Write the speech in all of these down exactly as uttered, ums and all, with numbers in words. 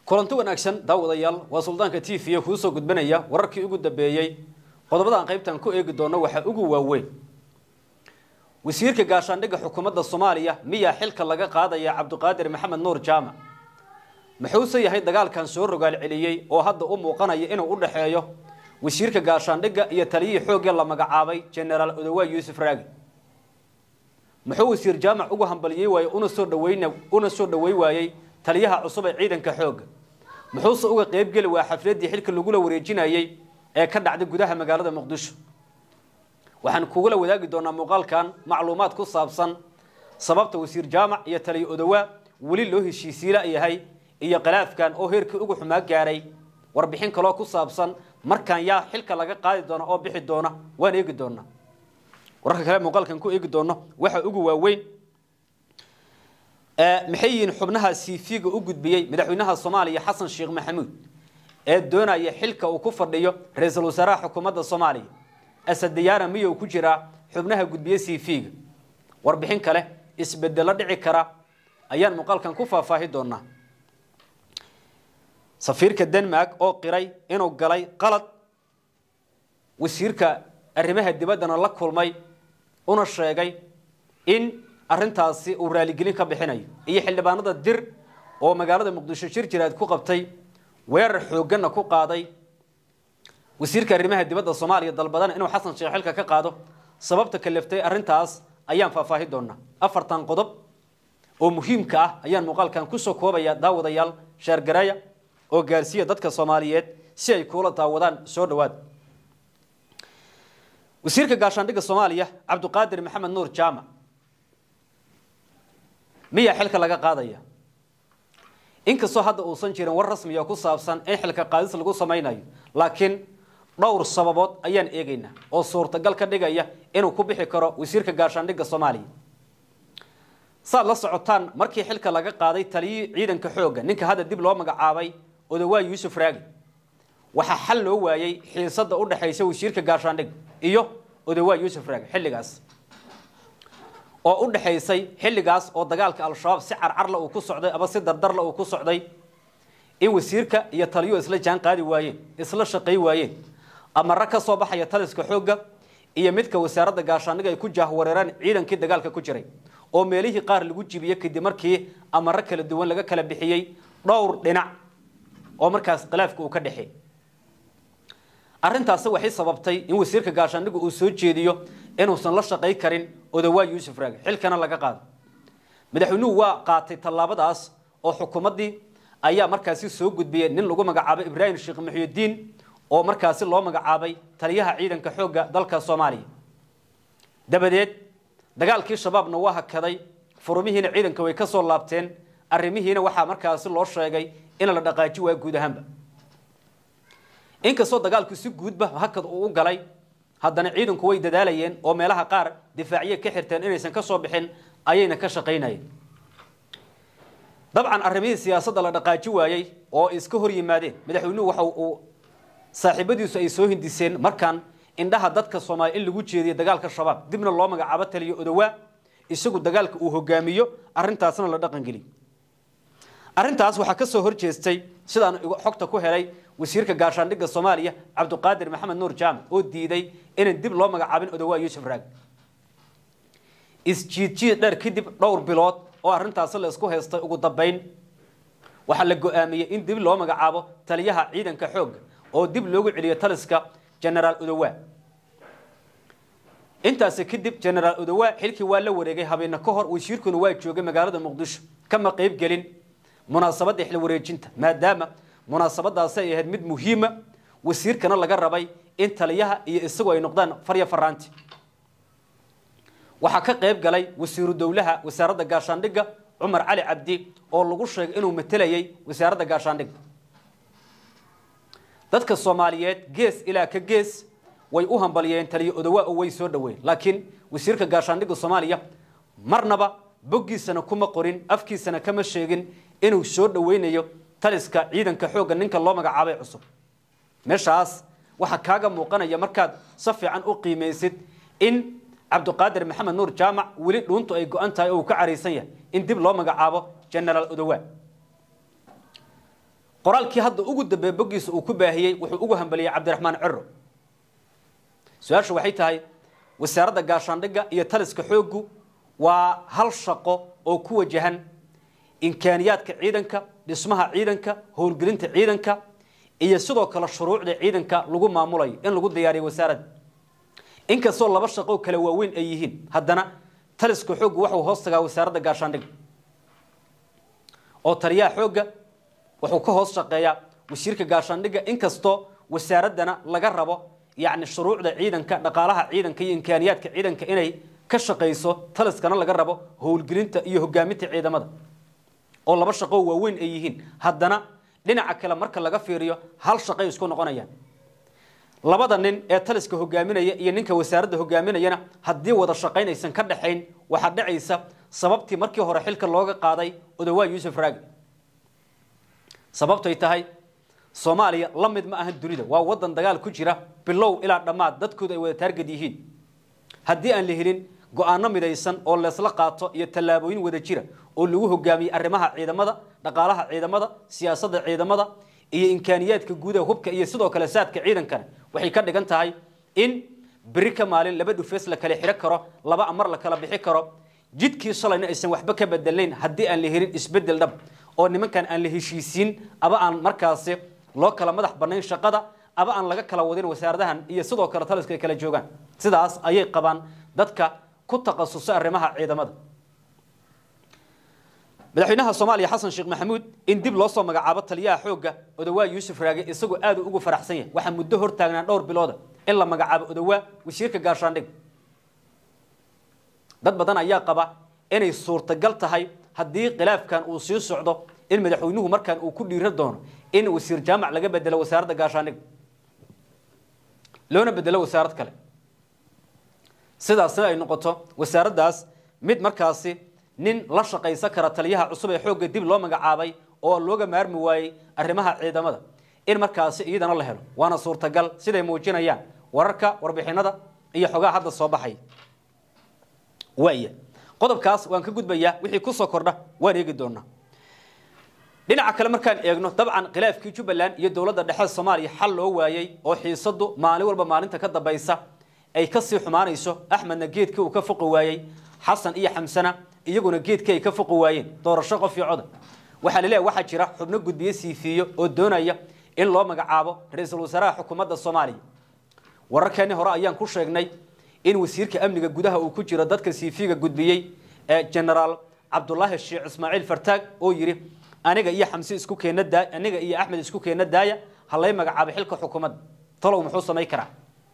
kulanti wanaagsan daawadayaal waa suldaanka T V ku soo gudbanaya wararkii ugu dambeeyay qodobada aan qaybtan ku eegi doono waxa ugu waaweyn wasiirka gaashaandhigga xukuumadda Soomaaliya miya xilka laga qaadaya Cabdiqaadir Maxamed Nuur Jaamac muxuu yahay dagaalkan soo rogaal celiyay oo hadda u muuqanaya inuu u dhaxeeyo wasiirka gaashaandhigga iyo taliyihii xoogga la magacaabay General Odawa Yuusuf Raagi muxuu wasiir Jaamac ugu hambaliyay way una soo dhaweeyna una soo dhaweey waayay taliyaha cusub ee ciidanka xoogga muxuu uga qayb gali waa xafladii xilka lagu la wareejinayay ee ka dhacday gudaha magaalada Muqdisho waxaan kugu la wadaagi doonaa muuqaalkan macluumaad ku saabsan sababta wasiir Jaamac iyo taliye Odawa wali loo heshiisiila yahay iyo qalaafkan oo heerkii ugu xumaa gaaray warbixin kale oo ku saabsan markaan yaa xilka laga qaadi doona oo bixi doona waan eegi doona wararka kale muuqaalkan ku eegi doono waxa ugu waaweyn ee maxayin xubnaha C V-ga u gudbiyay madaxweynaha Soomaaliya Xasan Sheekh Maxamuud ee doonaya xilka uu ku fadhiyo ra'iisul wasaaraha xukuumadda Soomaaliya asad diyaara miyo ku jira xubnaha gudbiyay C V-ga warbixin kale isbedel dhici kara ayaan muuqaalkan ku faahfaahin doonaa safiirka Denmark oo qiray inuu galay qalad wasiirka arrimaha dibadda la kulmay una sheegay in arrintaasi uu raali gelin ka bixinayo iyo xildhibaanada dir oo magaalada Muqdisho shir jiraad ku qabtay weerar xooggan ku qaaday wasiirka arrimaha dibadda Soomaaliya dalbadan inuu Xasan Sheekh xilka ka qaado sababta kaleftay arrintaas ayaan faahfaahin doonaa afartan qodob oo muhiimka ah ayaan muuqaalkan ku soo koobaya daawadayaal sheer garaya oo gaarsiya dadka Soomaaliyeed si ay kula daawadaan soo dhawaad wasiirka gaashaandhigga Soomaaliya Cabdiqaadir Maxamed Nuur Jaamac miya xilka laga qaadaya inkastoo hadda uusan jirin war rasmi ah ku saabsan in xilka qaadis lagu sameeyo laakiin dhowr sababood ayaan eegaynaa oo suurtagal ka dhigaya inuu ku bixi karo wasiirka gaashaandhigga Soomaaliya saad la socotaan markii xilka laga qaaday taliyii ciidanka xoogga ninka hadda dib loo magacaabay Odawa Yuusuf Raagi waxa xal loo waayay xiisada u dhaxaysa wasiirka gaashaandhigga iyo Odawa Yuusuf Raagi xilligaas oo u dhaxaysay xilligaas oo dagaalka al-shabaab si carcar la uu ku socday aba si dardar la uu ku socday in wasiirka iyo taliyo isla jaan qaadi waayeen isla shaqay waayeen amara ka soo baxaya taliska xoogga iyo midka wasaaradda gaashaandhigga ay ku jahwareeraan ciidankii dagaalka ku jiray oo meelihii qaar lagu jibiyay kadib markii amara kala duwan laga kala bixiyay dhowr dhinac oo markaas khilaafka uu ka dhaxay arrintaas waxay sababtay in wasiirka gaashaandhigga uu soo jeediyo inuusan la shaqay karin Odawa Yuusuf Raagi xilkana laga qaado madaxweynuhu waa qaatay tallaabadaas oo xukuumaddii ayaa markaasi soo gudbiyay nin lagu magacaabay Ibraahim Sheekh Muxyidiin oo markaasi loo magacaabay taliyaha ciidanka xoogga dalka Soomaaliya dabadeed dagaalkii shabaabna waa hakaday furumihiina ciidanka way ka soo laabteen arrimihiina waxa markaasi loo sheegay in la dhaqaaji waa guud ahaanba inkastoo dagaalku si guudba hakad uu galay haddana ciidanku way dadaalayeen oo meelaha qaar difaaciye ka xirteen inaysan ka soo bixin ayayna ka shaqeynayeen dabcan arrimihii siyaasadda la dhaqaaji waayay oo iska hor yimaadeen madaxweynuhu waxa uu saaxiibadiisu ay soo hindiseen markaan indhaha dadka Soomaaliya in lagu jeediyo dagaalka shabaab dibna loo magacaabo taliyo Odawa isagu dagaalka uu hogaamiyo arrintaasna la dhaqan gali arrintaas waxa ka soo horjeestay sidaan xogta ku helay wasiirka gaashaandhigga Soomaaliya Cabdiqaadir Maxamed Nuur Jaamac oo diiday in dib loo magacaabin Odawa Yuusuf Raagi isjiidjiid dheer kadib dhowr bilood oo arrintaas la isku haystay ugu dambeyn waxa la go'aamiyay in dib loo magacaabo taliyaha ciidanka xoogga oo dib loogu celiyo taliska General Odawa intaas kadib General Odawa xilkii waa la wareegay habeena ka hor wasiirkuna waa joogay magaalada Muqdisho kama qayb galin munaasabada xil wareejinta maadaama munaasabadaas ay ahayd mid muhiima wasiirkana laga rabay in taliyaha iyo isagu ay noqdaan farya faraanti waxa ka qayb galay wasiiru dawlaha wasaaradda gaashaandhigga Umar Cali Cabdi oo lagu sheegay inuu matalayay wasaaradda gaashaandhigga dadka Soomaaliyeed gees ilaa ka gees way u hambaliyeen taliye Odawa oo way soo dhaweeyeen laakiin wasiirka gaashaandhigga Soomaaliya marnaba boggiisana kuma qorin afkiisana kama sheegin inuu soo dhaweynayo taliska ciidanka xoogga ninka loo magacaabay cusub meeshaas waxa kaaga muuqanaya markaad si fiican u qiimeysid in Cabdiqaadir Maxamed Nuur Jaamac wali dhuuntu ay go'an tahay oo ka careysan yahay in dib loo magacaabo General Odawa qoraalkii hadda ugu dambeeyay bogiisa uu ku baahiyay wuxuu ugu hambaliyay Cabdiraxmaan Cirro su'aashu waxay tahay wasaaradda gaashaandhigga iyo taliska xooggu waa hal shaqo oo ku wajahan imkaaniyaadka ciidanka dhismaha ciidanka howlgelinta ciidanka iyo sidoo kale shuruucda ciidanka lagu maamulayo in lagu diyaariyo wasaaradda inkastoo laba shaqo kala waaweyn ay yihiin haddana taliska xooggu wuxuu hoos tagaa wasaaradda gaashaandhigga oo taliyaha xoogga wuxuu ka hoos shaqeeyaa wasiirka gaashaandhigga inkastoo wasaaradana laga rabo يعني شروع ذا عيدا كنقالها عيدا كي إمكانيات كعيدا كإني كشقيسو ثلاث كنا لقى ربه هو الجرينت إيه جاميت عيدا ماذا والله بس قوة وين أيهين هدنا لنا عكلا مركل لقى فيريو هل شقيس كون قنايا لبضا نين ثلاث كهو جامينا ينك وسارد هو جامينا ينا هدي وذا شقين يسن كده حين وحد عيسى سببتي مركي هو رحيل كاللوجا قاضي ودواء يوسف راجل سببته يتهاي Soomaaliya lamid ma ahan dunida waa wadan dagaal ku jira bilow ilaa dhamaad dadkooda ay wada targad yihiin hadii aan la helin go'aano midaysan oo la isla qaato iyo talaabooyin wada jira oo lagu hogaamiyo arrimaha ciidamada dhaqaalaha ciidamada siyaasadda ciidamada iyo imkaaniyaadka guud ee hubka iyo sidoo kale saadka ciidankan waxay ka dhigan tahay in bari ka maalin laba dhufeys la kala xiro karo laba amar la kala bixi karo jidkii shalayna aysan waxba ka bedelayn hadii aan la helin isbedel dhab oo nimankan aan la heshiisiin aba aan markaas loo kala madax banayn shaqada aba aan laga kala wadin wasaaradahan iyo sidoo kale taliska ay kala joogan sidaas ayay qabaan dadka ku takhasusay arrimaha ciidamada madaxweynaha Soomaaliya Xasan Sheekh Maxamuud in dib loo soo magacaabo taliyaha xoogga Odawaa Yuusuf Raage isagoo aad ugu faraxsan yahay waxa muddo hor taagnaan dhowr bilood in la magacaabo Odawaa wasiirka gaashaandhig dad badan ayaa qaba inay suurtagal tahay haddii khilaafkan uu sii socdo in madaxweynuhu markaan uu ku dhiiran doono in wasiir jaamac laga bedelo wasaaradda gaashaandhig loona bedelo wasaarad kale sidaas ay noqoto wasaaraddaas mid markaasi nin la shaqaysan kara taliyaha cusub ee xoogga dib loo magacaabay oo looga maarmi waayay arrimaha ciidamada in markaasi iyadana la helo waana suurtagal siday muujinayaan wararka warbixinada iyo xogaha hadda soo baxay waaya qodobkaas waan ka gudbayaa wixii ku soo kordha waan eegi doonaa dhinaca kale markaan eegno dabcan khilaafkii Jubbaland iyo dawladda dhexe Soomaaliya xal loo waayay oo xiisadu maalin walba maalinta ka dambaysa ay ka sii xumaanayso Axmedna geedkii uu ka foqi waayay Xasan iyo Xamsana iyaguna geedkii ay ka foqi waayeen doorasho qof iyo cod waxa la leeyahay waxa jira xubno gudbiye siifiyo oo doonaya in loo magacaabo ra'iisul wasaaraha xukuumadda Soomaaliya wararkeeni hore ayaan ku sheegnay in wasiirka amniga gudaha uu ku jiro dadka siifiga gudbiyay ee General Cabdullaahi Sheekh Ismaaciil Fartaag oo yiri aniga iyo Xamsi isku keenada aniga iyo Axmed isku keenadaaya halay magacaabo xilka xukuumadda talow muxuu sameey karaa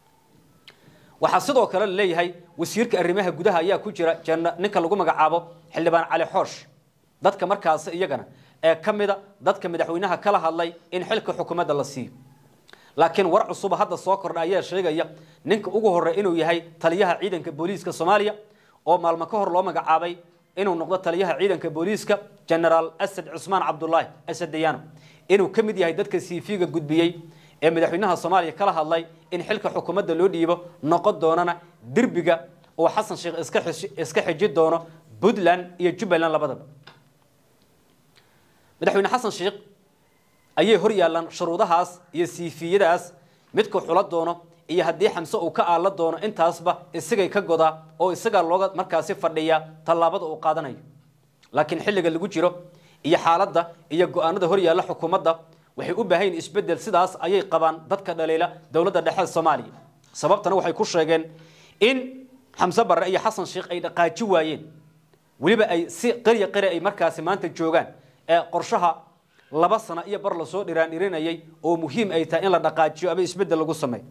waxa sidoo kale leeyahay wasiirka arrimaha gudaha ayaa ku jira ninka lagu magacaabo xildhibaan Cali Xoosh dadka markaas iyagana ee kamida dadka madaxweynaha kala hadlay in xilka xukuumadda la siiyo laakiin war cusub hadda soo kordhay ayaa sheegaya ninka ugu horeey inuu yahay taliyaha ciidanka booliiska Soomaaliya oo maalmo ka hor loo magacaabay inuu noqdo taliyaha ciidanka booliiska General Asad Usman Abdullahi Asad Diyaano inuu kamid yahay dadka siifiga gudbiyay ee madaxweynaha Soomaaliya kala hadlay in xilka xukuumadda loo dhiibo noqon doonana dirbiga oo Xasan Sheekh iska iska xijid doono Puntland iyo Jubbaland labadaba madaxweyne Xasan Sheekh ayay hor yaalan shuruudahaas iyo siifiyadaas midka xula doono iyo hadii Xamse uu ka aala doono intaasba isagay ka goda oo isaga looga markaasi fadhiya talaabada uu qaadanayo laakiin xilliga lagu jiro iyo xaaladda iyo go'aanada hor yaala xukuumadda waxay u baahan isbedel sidaas ayay qabaan dadka dhaleela dawladda dhexe Soomaaliya sababtana waxay ku sheegeen in Xamse Barre iyo Xasan Sheekh ay dhaqaaji waayeen waliba ay si qariya qari ay markaasi maanta joogan ee qorshaha laba sano iyo bar la soo dhiraan dhiranayay oo muhiim ay tahay in la dhaqaajiyo ama isbedel lagu sameeyo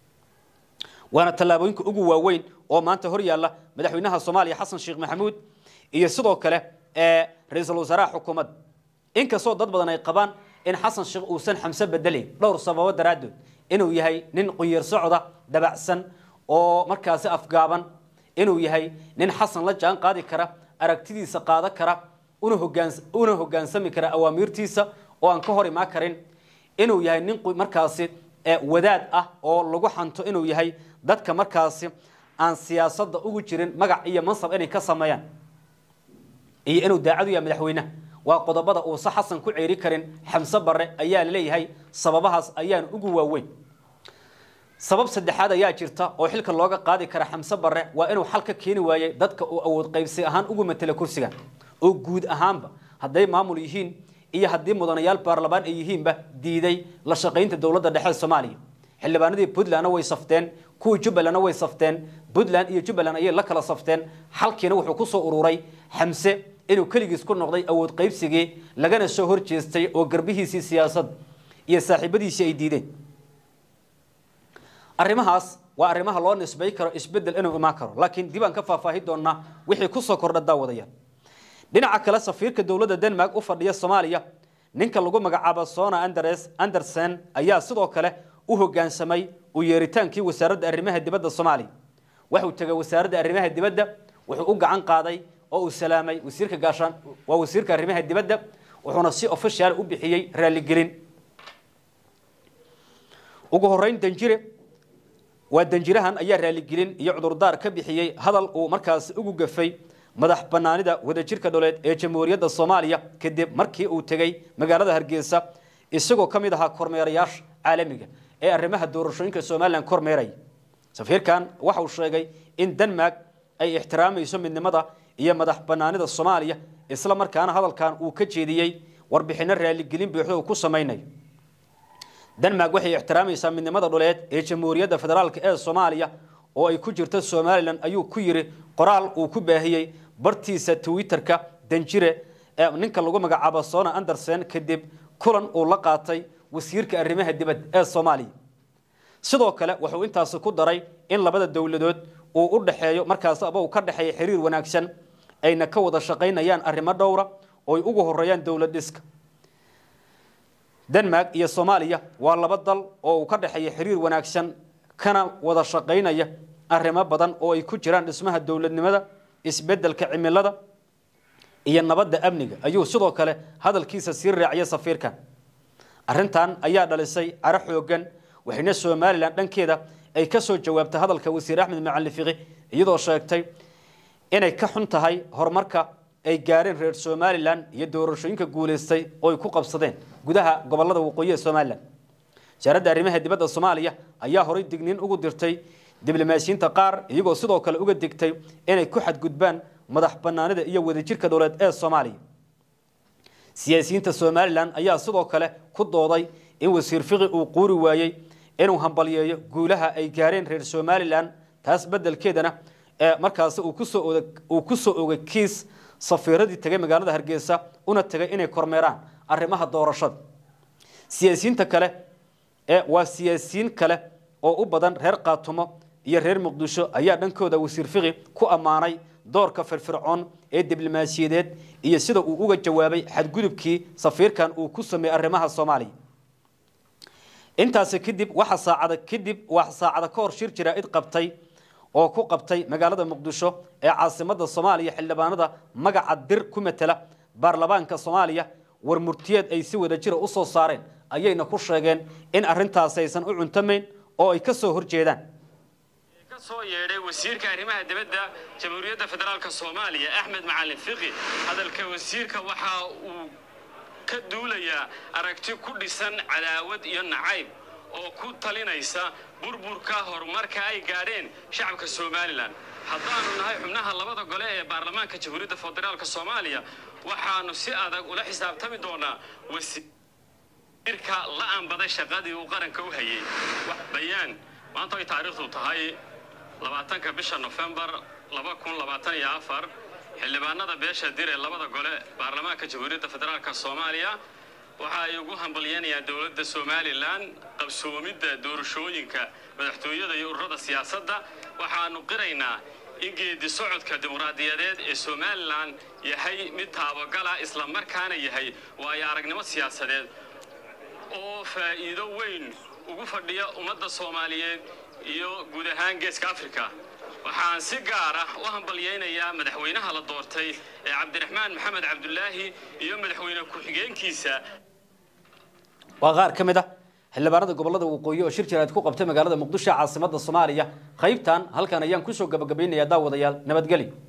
waana talaabooyinka ugu waaweyn oo maanta hor yaala madaxweynaha Soomaaliya Xasan Sheekh Maxamuud iyo sidoo kale ee ra'iisul wasaaraha xukuumadda inkastoo dad badan ay qabaan in Xasan Sheekh uu san Xamse bedelay dhowr sababo daraadood inuu yahay nin qoyar socda dabacsan oo markaasi afgaaban inuu yahay nin Xasan la jaan qaadi kara aragtidiisa qaada kara una hoggaans una hoggaansami kara awaamirtiisa oo aan ka hor imaan karin inuu yahay nin markaasi ee wadaad ah oo lagu xanto inuu yahay dadka markaasi aan siyaasadda ugu jirin magac iyo mansab inay ka sameeyaan iyo inuu daacad u yahay madaxweynaha وقضبضة أوصى حسن كعيري كرين حمسة برة أيان ليهي سببها أيان أجوا وين سبب سدحاد ayaa jirta oo xilka looga qaadi kara xamse barre waa inuu xalka keeni waayay dadka uu awood qaybsi ahaan ugu matala kursiga oo guud ahaanba haday maamul yihiin iyo hadii mudanayaal baarlamaan ay yihiinba diiday la shaqeynta dawladda dhexe Soomaaliya xildhibaanadii Puntland way safteen kuwa Jubbaland way safteen Puntland iyo Jubbaland ayay la kala safteen xalkiina wuxuu ku soo ururay xamse inuu kaligiis ku noqday awood qaybsigii lagana soo horjeestay oo garbihiisii siyaasad iyo saaxiibadiisii ay diideen arrimahaas waa arrimaha loo nisbay karo isbedel inuu imaan karo laakiin dibaan ka faahfaahin doona wixii ku soo kordha daawadayaan dhinaca kale safiirka dawladda Denmark u fadhiya Soomaaliya ninka lagu magacaabo Sona Anders Andersen ayaa sidoo kale u hoggaansamay u yeeritaankii wasaaradda arrimaha dibadda Soomaaliya wuxuu tagay wasaaradda arrimaha dibadda wuxuu u gacan qaaday oo uu salaamay wasiirka gaashaan waa wasiirka arrimaha dibadda wuxuuna si official u bixiyay raali gelin ugu horeyn danjire ودنجرهن أيها رالجين يعذر دار كبيحيي هذا ومركز أجو جفي مدح بنانيدا ودجيرك دولة جمهورية الصومالية كدب مركي وتجي مجالده هرجيسة السجو كم يدها كورميرياش عالمية إيه الرمها الدورشين كالصوماليان كورميري سفير كان وحول شيء إن دنمارك أي احترام يسمى النمضة هي مدح بنانيدا الصومالية إسلام مركان هذا كان وكجيدي وربحنا الرالجين بيحدوا كوسميني دنمارك وحي احترامي يسمى النمضة دولات ee jamhuuriyadda federaalka ee Soomaaliya oo ay ku jirto Soomaaliland ayuu ku yiri qoraal uu ku baahiyay bartiisa Twitterka danjire ee ninka lagu magacaabo Sona Andersen kadib kulan uu la qaatay wasiirka arrimaha dibadda ee Soomaaliya sidoo kale wuxuu intaas ku daray in labada dawladood uu u dhaxeeyo markaas aba uu ka dhaxeeyo xiriir wanaagsan ayna ka wada shaqeynayaan arrimo dhowr ah oo ay ugu horeeyaan dawlad dhiska Denmark iyo Soomaaliya waa laba dal oo uu ka dhaxeeyo xiriir wanaagsan kana wada shaqeynaya arrimo badan oo ay ku jiraan dhismaha dawladnimada isbedelka cimilada iyo nabadda amniga ayuu sidoo kale hadalkiisa sii raaciyay safiirkan arrintan ayaa dhalisay ara xoogan waxayna Soomaaliland dhankeeda ay ka soo jawaabtay hadalka wasiir Axmed Macalin Fiqi iyadoo sheegtay inay ka xun tahay horumarka ay gaareen reer Soomaaliland iyo doorashooyinka guuleystay oo ay ku qabsadeen gudaha gobolada waqooyi ee Soomaaliland wasaaradda arrimaha dibadda Soomaaliya ayaa horay digniin ugu dirtay diblomaasiyiinta qaar iyagoo sidoo kale uga digtay inay ku xadgudbaan madax banaanida iyo wadajirka dawladda ee Soomaaliya siyaasiyiinta Soomaaliland ayaa sidoo kale ku dooday in wasiir Fiqi uu quuri waayay inuu hambaliyeeyo guulaha ay gaareen reer Soomaaliland taas bedelkeedana ee markaas uu ku soo uu ku soo oogay kiis safiiradii tagay magaalada Hargeysa una tagay inay kormeeraan arrimaha doorashada siyaasiyiinta kale ee waa siyaasiyiin kale oo u badan reer Qaatumo iyo reer Muqdisho ayaa dhankooda wasiir Fiqi ku amaanay doorka firfircoon ee diblomaasiyadeed iyo sida uu uga jawaabay xadgudubkii safiirkan uu ku sameeyay arrimaha Soomaaliya intaas kadib waxa saacada kadib wax saacada ka hor shir jiraa'id qabtay oo ku qabtay magaalada Muqdisho ee caasimadda Soomaaliya xildhibaanada magaca dir ku metela baarlamaanka Soomaaliya war murtiyeed ay si wada jir u soo saareen ayayna ku sheegeen in arrintaas aysan u cuntamayn oo ay ka soo horjeedaan ka soo yeeray wasiirka arrimaha dibadda jamhuuriyadda federaalka Soomaaliya Axmed Macalin Fiqi hadalka wasiirka waxa uu ka duulayaa aragti ku dhisan cadaawad iyo nacayb oo ku talinaysa burburka horumarka ay gaareen shacabka Soomaaliland haddaanu nahay xubnaha labada gole ee baarlamaanka jamhuuriyadda federaalka Soomaaliya waxaanu si adag ula xisaabtami doonaa wasiirka la aanbaday shaqadii uu qaranka u hayay wax bayaan maanta ay taariikhdu tahay labaatanka bisha November laba kun labaatan iyo afar xildhibaanada beesha dir ee labada gole baarlamaanka jamhuuriyadda federaalka Soomaaliya waxa ay ugu hambalyeynayaan dawladda Soomaaliland qabsoomidda doorashooyinka madaxtooyada iyo ururada siyaasadda waxaanu qiraynaa in geedi socodka dimuqraadiyadeed ee Soomaaliland yahay mid taabagala isla markaana yahay waayo aragnimo siyaasadeed oo faa'iido weyn ugu fadhiya ummadda Soomaaliyeed iyo guud ahaan Geeska Afrika waxaan si gaar ah u hambalyeynayaa madaxweynaha la doortay ee Cabdiraxmaan Maxamed Cabdullaahi iyo madaxweyne ku-xigeenkiisa وغار كمدة xildhibaanada gobolada waqooyi oo shir jiraad ku qabtay magaalada Muqdisho caasimadda Soomaaliya qaybtan halkan ayaan ku soo gabagabeynaya daawadayaal nabadgelyo